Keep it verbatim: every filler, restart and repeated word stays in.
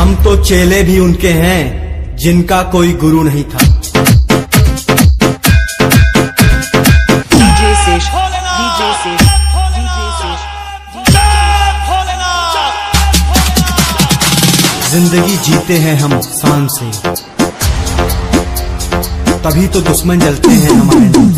हम तो चेले भी उनके हैं जिनका कोई गुरु नहीं था। डीजे शेष, डीजे शेष, डीजे शेष, जिंदगी जीते हैं हम शान से, तभी तो दुश्मन जलते हैं हमारे नाम।